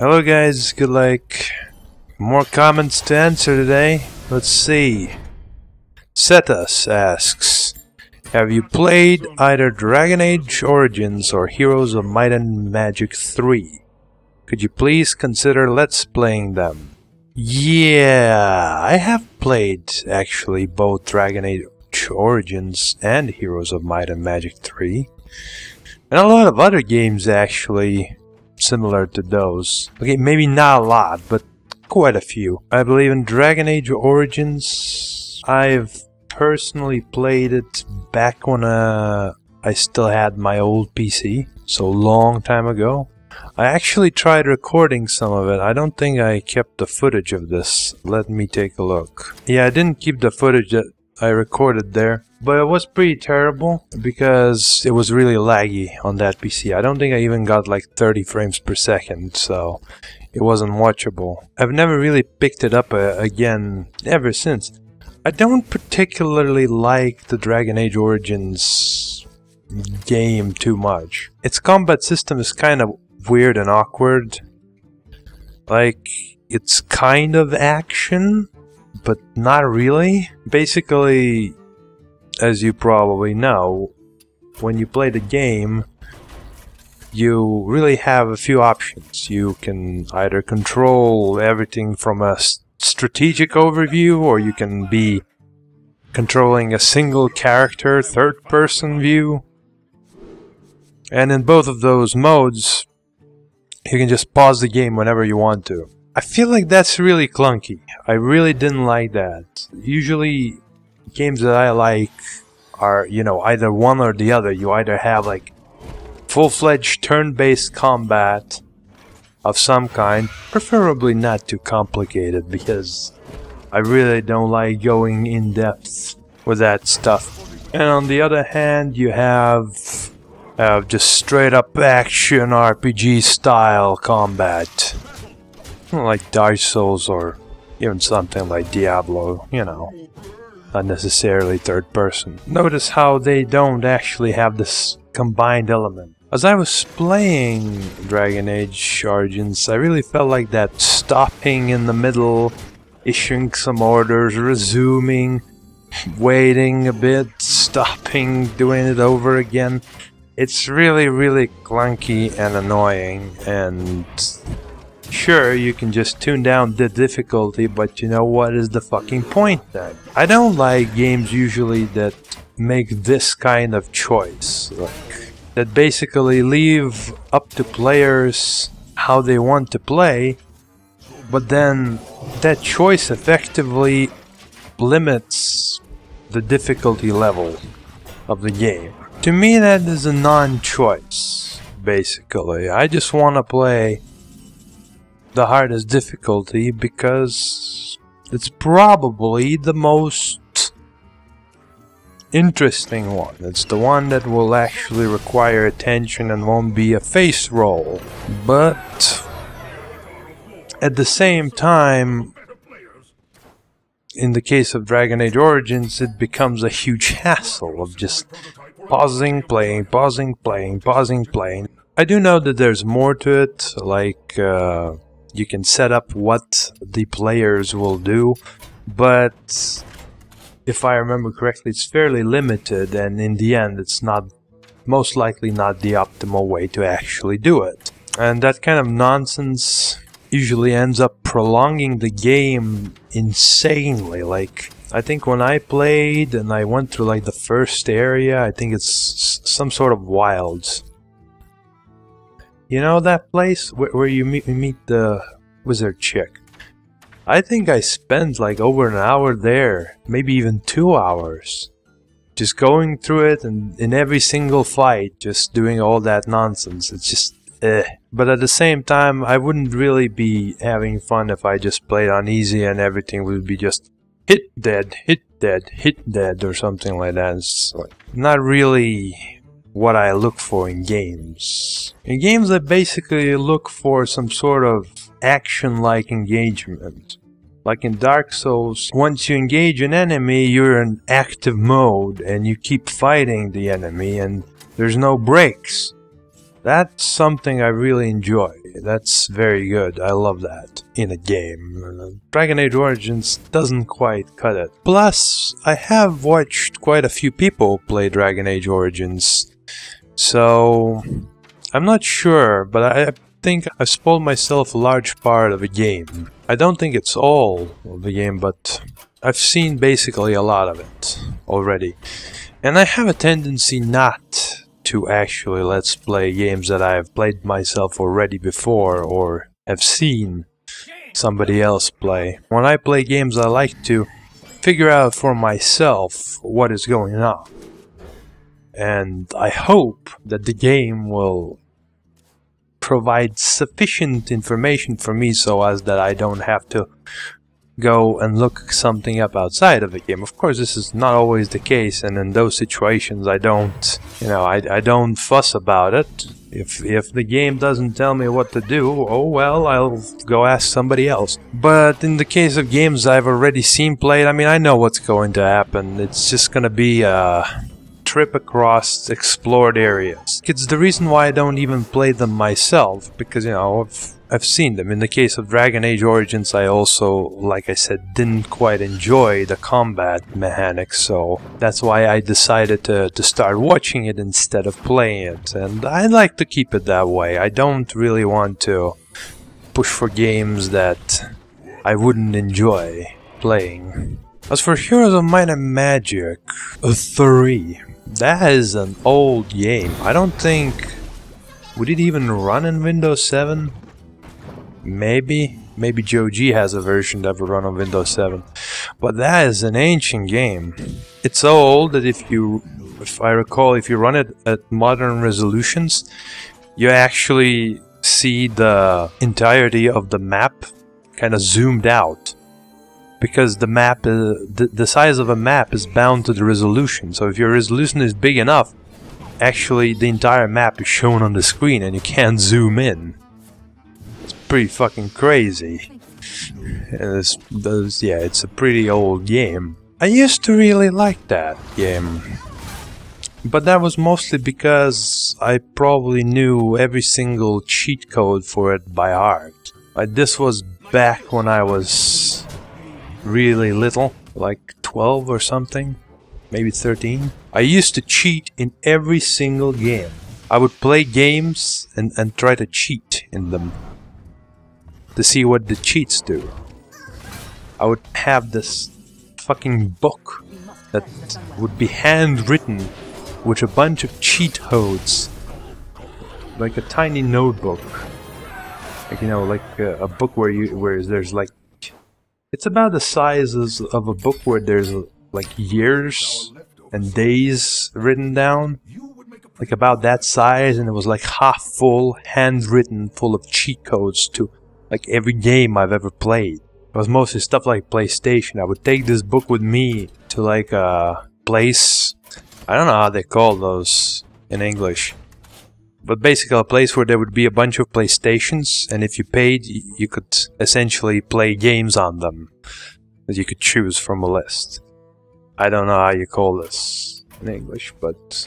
Hello guys, good more comments to answer today. Let's see. Setas asks, have you played either Dragon Age Origins or Heroes of Might and Magic 3? Could you please consider let's playing them? Yeah, I have played actually both Dragon Age Origins and Heroes of Might and Magic 3. And a lot of other games actually similar to those. Okay, maybe not a lot, but quite a few. I believe in Dragon Age Origins, I've personally played it back when I still had my old PC, so long time ago. I actually tried recording some of it. I don't think I kept the footage of this. Let me take a look. Yeah, I didn't keep the footage that I recorded there, but it was pretty terrible because it was really laggy on that PC. I don't think I even got like 30 frames per second, so it wasn't watchable. I've never really picked it up again ever since. I don't particularly like the Dragon Age Origins game too much. Its combat system is kind of weird and awkward. Like, it's kind of action, but not really. Basically, as you probably know, when you play the game, you really have a few options. You can either control everything from a strategic overview, or you can be controlling a single character, third-person view. And in both of those modes, you can just pause the game whenever you want to. I feel like that's really clunky. I really didn't like that. Usually, games that I like are, you know, either one or the other. You either have like full-fledged turn-based combat of some kind, preferably not too complicated, because I really don't like going in depth with that stuff. And on the other hand, you have just straight up action RPG style combat. Like Dark Souls or even something like Diablo, you know, not necessarily third person. Notice how they don't actually have this combined element. As I was playing Dragon Age Origins, I really felt like that stopping in the middle, issuing some orders, resuming, waiting a bit, stopping, doing it over again. It's really, really clunky and annoying, and sure, you can just tune down the difficulty, but you know what is the fucking point then? I don't like games usually that make this kind of choice, like, that basically leave up to players how they want to play, but then that choice effectively limits the difficulty level of the game. To me, that is a non-choice, basically. I just want to play the hardest difficulty because it's probably the most interesting one. It's the one that will actually require attention and won't be a face roll. But at the same time, in the case of Dragon Age Origins, it becomes a huge hassle of just pausing, playing, pausing, playing, pausing, playing. I do know that there's more to it, like you can set up what the players will do, but if I remember correctly, it's fairly limited, and in the end, it's most likely not the optimal way to actually do it. And that kind of nonsense usually ends up prolonging the game insanely. Like, I think when I played and I went through like the first area, I think it's some sort of wilds. You know that place where you meet the wizard chick? I think I spent like over an hour there, maybe even 2 hours, just going through it, and in every single fight, just doing all that nonsense. It's just But at the same time, I wouldn't really be having fun if I just played on easy and everything would be just hit dead, hit dead, hit dead, or something like that. It's like not really what I look for in games. In games, I basically look for some sort of action-like engagement. Like in Dark Souls, once you engage an enemy, you're in active mode and you keep fighting the enemy and there's no breaks. That's something I really enjoy. That's very good. I love that in a game. Dragon Age Origins doesn't quite cut it. Plus, I have watched quite a few people play Dragon Age Origins, so I'm not sure, but I think I've spoiled myself a large part of a game. I don't think it's all of the game, but I've seen basically a lot of it already. And I have a tendency not to actually let's play games that I've played myself already before or have seen somebody else play. When I play games, I like to figure out for myself what is going on. And I hope that the game will provide sufficient information for me so as that I don't have to go and look something up outside of the game. Of course, this is not always the case, and in those situations I don't, I don't fuss about it. If the game doesn't tell me what to do, oh well, I'll go ask somebody else. But in the case of games I've already seen played, I mean, I know what's going to happen. It's just gonna be a trip across explored areas. It's the reason why I don't even play them myself, because, I've seen them. In the case of Dragon Age Origins, I also, like I said, didn't quite enjoy the combat mechanics, so that's why I decided to start watching it instead of playing it. And I like to keep it that way. I don't really want to push for games that I wouldn't enjoy playing. As for Heroes of Might and Magic 3, that is an old game. I don't think... Would it even run in Windows 7? Maybe Joe G has a version that will run on Windows 7. But that is an ancient game. It's so old that if I recall, if you run it at modern resolutions, you actually see the entirety of the map kind of zoomed out. Because the map, the size of a map is bound to the resolution. So if your resolution is big enough, actually the entire map is shown on the screen and you can't zoom in. It's pretty fucking crazy. And it's a pretty old game. I used to really like that game. But that was mostly because I probably knew every single cheat code for it by heart. This was back when I was really little, like 12 or something, maybe 13. I used to cheat in every single game. I would play games and try to cheat in them to see what the cheats do. I would have this fucking book that would be handwritten with a bunch of cheat codes, like a tiny notebook, like like a book where there's like, it's about the size of a book where there's like years and days written down, like about that size, and it was like half full, handwritten, full of cheat codes to like every game I've ever played. It was mostly stuff like PlayStation. I would take this book with me to like a place, I don't know how they call those in English, but basically a place where there would be a bunch of PlayStations, and if you paid, you could essentially play games on them that you could choose from a list. I don't know how you call this in English, but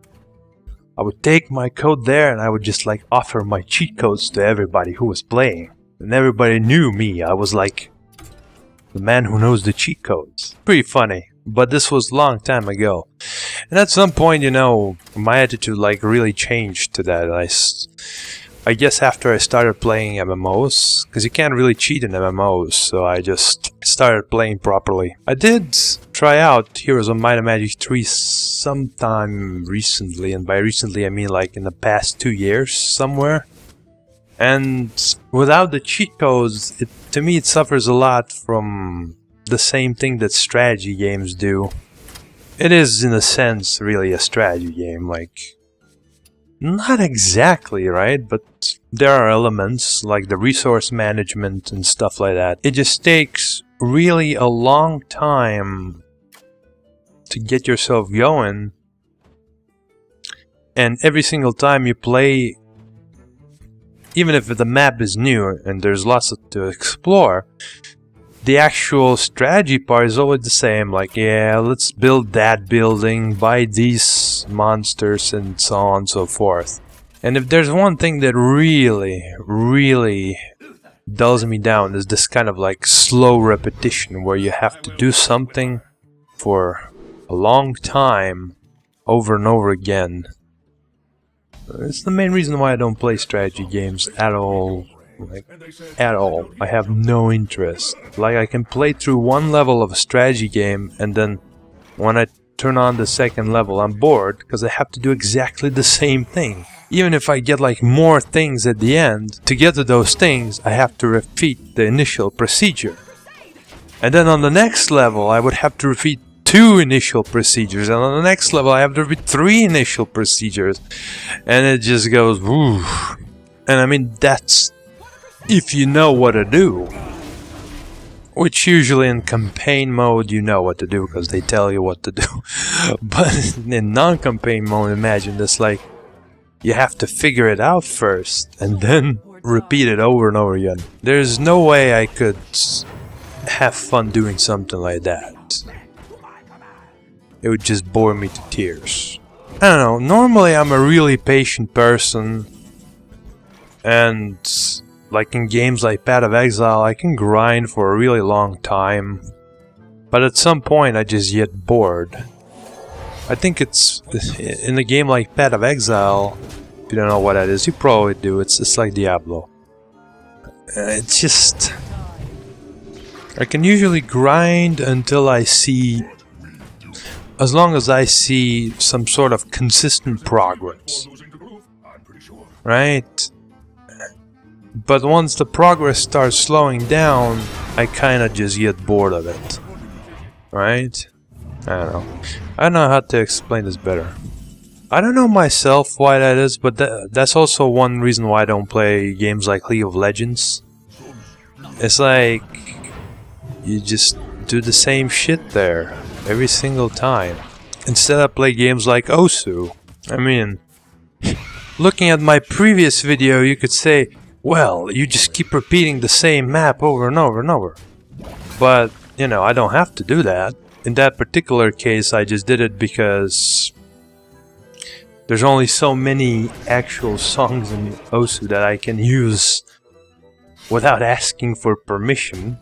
I would take my code there and I would just like offer my cheat codes to everybody who was playing. And everybody knew me. I was like the man who knows the cheat codes. Pretty funny. But this was a long time ago. And at some point, my attitude like really changed to that. I guess after I started playing MMOs, because you can't really cheat in MMOs, so I just started playing properly. I did try out Heroes of Might and Magic 3 sometime recently, and by recently I mean like in the past 2 years somewhere. And without the cheat codes, to me it suffers a lot from the same thing that strategy games do. It is, in a sense, really a strategy game, like... Not exactly, right? But there are elements, like the resource management and stuff like that. It just takes really a long time to get yourself going. And every single time you play, even if the map is new and there's lots to explore, the actual strategy part is always the same, like, yeah, let's build that building, buy these monsters, and so on and so forth. And if there's one thing that really dulls me down, is this kind of like slow repetition where you have to do something for a long time over and over again. It's the main reason why I don't play strategy games at all. Like, at all. I have no interest. Like, I can play through one level of a strategy game, and then when I turn on the second level, I'm bored because I have to do exactly the same thing. Even if I get like more things at the end, to get to those things, I have to repeat the initial procedure. And then on the next level, I would have to repeat 2 initial procedures, and on the next level, I have to repeat 3 initial procedures. And it just goes, woo. And I mean, that's if you know what to do. Which usually in campaign mode you know what to do because they tell you what to do. But in non-campaign mode, imagine this, like, you have to figure it out first and then repeat it over and over again. There's no way I could have fun doing something like that. It would just bore me to tears. I don't know, normally I'm a really patient person, and like in games like Path of Exile, I can grind for a really long time, but at some point I just get bored. I think it's in a game like Path of Exile, if you don't know what that is, you probably do. It's like Diablo. It's just, I can usually grind until I see, as long as I see some sort of consistent progress, right? But once the progress starts slowing down, I kinda just get bored of it, right? I don't know. I don't know how to explain this better. I don't know myself why that is, but that's also one reason why I don't play games like League of Legends. It's like, you just do the same shit there every single time. Instead I play games like Osu. I mean, looking at my previous video, you could say, well, you just keep repeating the same map over and over and over. But, you know, I don't have to do that. In that particular case, I just did it because there's only so many actual songs in Osu that I can use without asking for permission.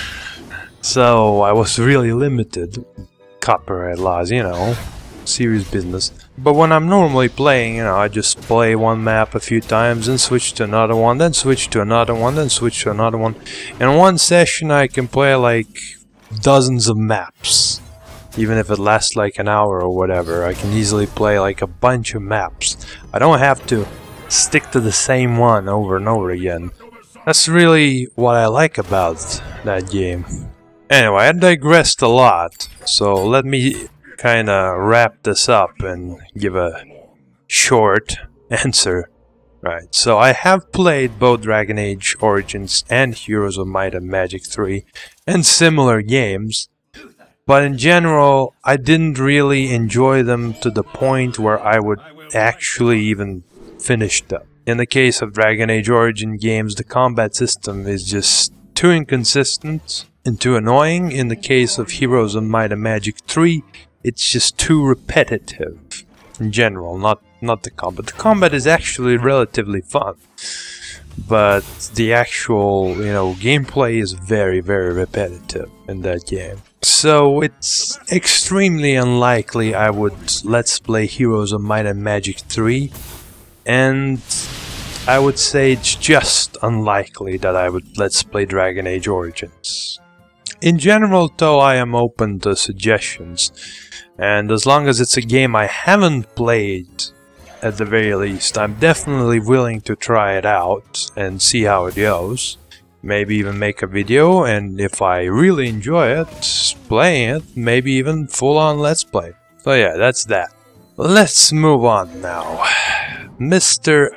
So I was really limited. Copyright laws, you know, serious business. But when I'm normally playing, you know, I just play one map a few times and switch to another one, then switch to another one, then switch to another one. In one session I can play like dozens of maps. Even if it lasts like an hour or whatever, I can easily play like a bunch of maps. I don't have to stick to the same one over and over again. That's really what I like about that game. Anyway, I digressed a lot, so let me kinda wrap this up and give a short answer. Right, so I have played both Dragon Age Origins and Heroes of Might and Magic 3 and similar games, but in general I didn't really enjoy them to the point where I would actually even finish them. In the case of Dragon Age Origin games, the combat system is just too inconsistent and too annoying. In the case of Heroes of Might and Magic 3, it's just too repetitive in general, not the combat. The combat is actually relatively fun, but the actual, you know, gameplay is very, very repetitive in that game. So it's extremely unlikely I would Let's Play Heroes of Might and Magic 3, and I would say it's just unlikely that I would Let's Play Dragon Age Origins. In general, though, I am open to suggestions, and as long as it's a game I haven't played, at the very least, I'm definitely willing to try it out and see how it goes. Maybe even make a video, and if I really enjoy it, playing it, maybe even full-on Let's Play. So yeah, that's that. Let's move on now. Mr.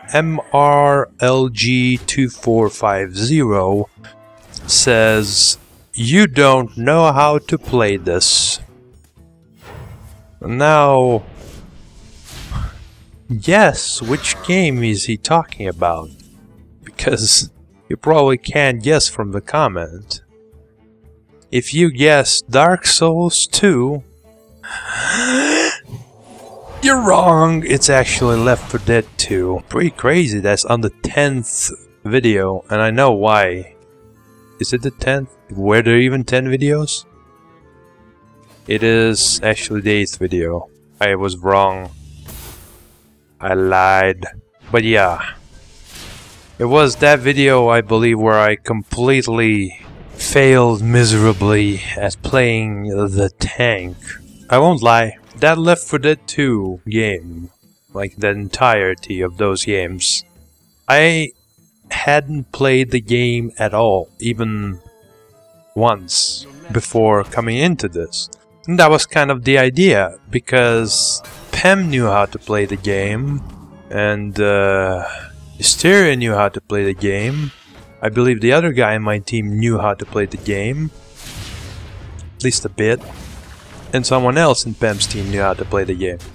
MRLG2450 says, "You don't know how to play this." Now, guess which game is he talking about? Because you probably can't guess from the comment. If you guess Dark Souls 2, You're wrong! It's actually Left 4 Dead 2. Pretty crazy, that's on the 10th video, and I know why. Is it the 10th? Were there even 10 videos? It is actually the 8th video. I was wrong. I lied. But yeah. It was that video, I believe, where I completely failed miserably at playing the tank. I won't lie. That Left 4 Dead 2 game, like the entirety of those games, I hadn't played the game at all, even once, before coming into this. And that was kind of the idea, because Pem knew how to play the game, and Hysteria knew how to play the game. I believe the other guy in my team knew how to play the game, at least a bit. And someone else in Pem's team knew how to play the game.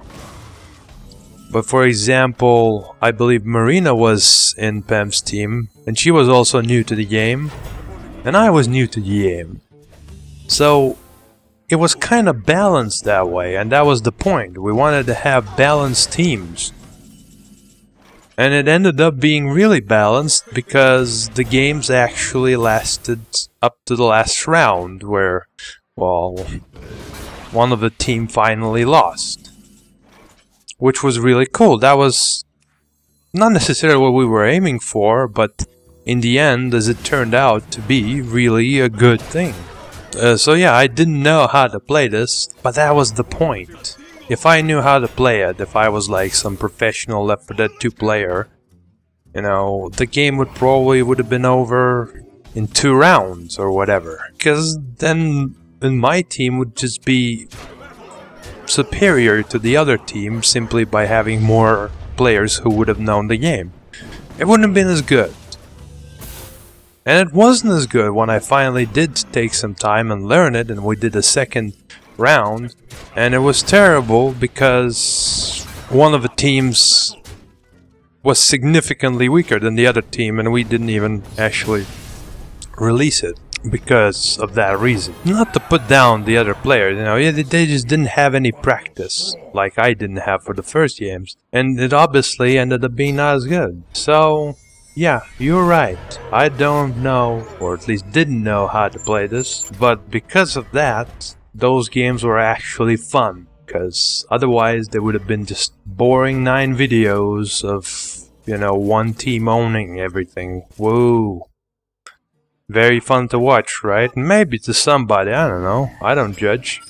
But for example, I believe Marina was in Pem's team, and she was also new to the game, and I was new to the game. So it was kind of balanced that way, and that was the point. We wanted to have balanced teams. And it ended up being really balanced because the games actually lasted up to the last round, where, well, one of the team finally lost. Which was really cool. That was not necessarily what we were aiming for, but in the end, as it turned out to be, really a good thing. So yeah, I didn't know how to play this, but that was the point. If I knew how to play it, if I was like some professional Left 4 Dead 2 player, you know, the game would have been over in 2 rounds or whatever. Because then my team would just be superior to the other team simply by having more players who would have known the game. It wouldn't have been as good. And it wasn't as good when I finally did take some time and learn it, and we did a second round, and it was terrible because one of the teams was significantly weaker than the other team, and we didn't even actually release it because of that reason. Not to put down the other players, you know, they just didn't have any practice like I didn't have for the first games, and it obviously ended up being not as good. So yeah, you're right. I don't know, or at least didn't know how to play this, but because of that, those games were actually fun, because otherwise they would have been just boring 9 videos of, you know, one team owning everything. Whoa. Very fun to watch, right? Maybe to somebody, I don't know. I don't judge.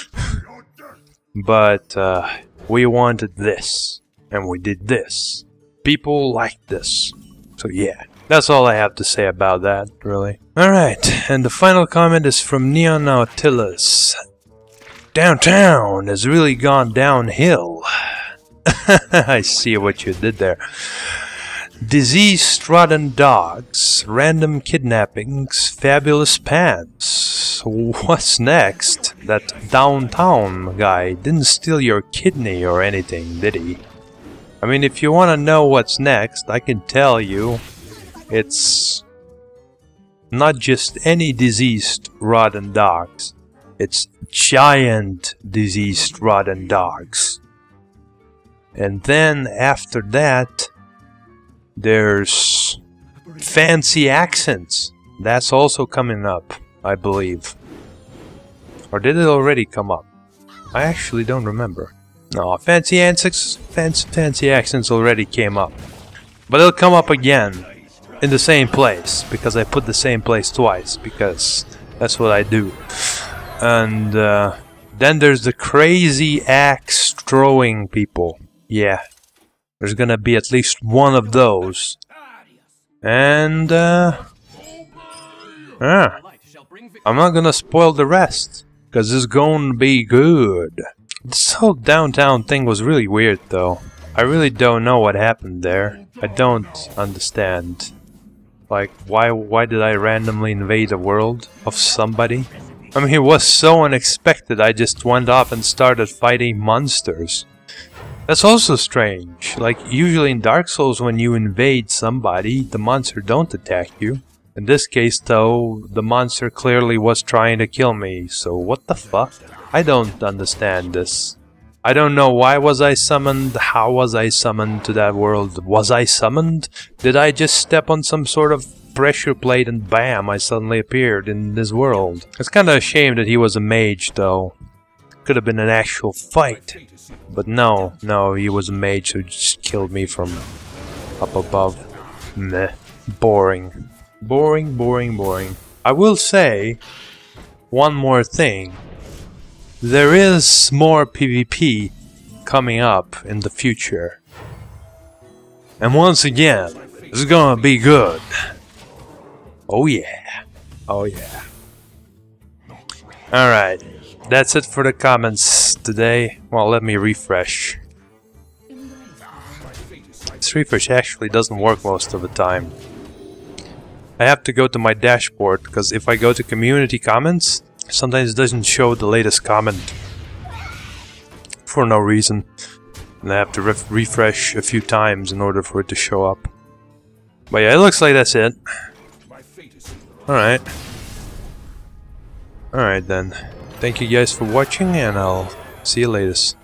But we wanted this, and we did this. People liked this. So yeah, that's all I have to say about that, really. Alright, and the final comment is from NeonNautilus. Dauntaun has really gone downhill. I see what you did there. Diseased rodent-dogs, random kidnappings, fabulous pants. What's next? That dauntaun guy didn't steal your kidney or anything, did he? I mean, if you want to know what's next, I can tell you. It's not just any diseased rodent-dogs. It's giant diseased rodent-dogs. And then after that, there's fancy accents. That's also coming up, I believe. Or did it already come up? I actually don't remember. No, fancy accents already came up. But it'll come up again in the same place, because I put the same place twice, because that's what I do. And then there's the crazy axe throwing people. Yeah, there's gonna be at least one of those. And I'm not gonna spoil the rest, because it's gonna be good. This whole dauntaun thing was really weird, though. I really don't know what happened there. I don't understand. Like, why did I randomly invade a world of somebody? I mean, it was so unexpected, I just went off and started fighting monsters. That's also strange. Like, usually in Dark Souls, when you invade somebody, the monster don't attack you. In this case, though, the monster clearly was trying to kill me, so what the fuck? I don't understand this. I don't know why was I summoned, how was I summoned to that world. Was I summoned? Did I just step on some sort of pressure plate and bam, I suddenly appeared in this world? It's kinda a shame that he was a mage though. Could have been an actual fight. But no, he was a mage who just killed me from up above. Meh. Boring. Boring. I will say one more thing. There is more PvP coming up in the future. And once again, it's gonna be good. Oh yeah. Oh yeah. Alright. That's it for the comments today. Well, let me refresh. This refresh actually doesn't work most of the time. I have to go to my dashboard, because if I go to community comments, sometimes it doesn't show the latest comment. For no reason. And I have to refresh a few times in order for it to show up. But yeah, it looks like that's it. Alright. Alright then. Thank you guys for watching, and I'll see you later.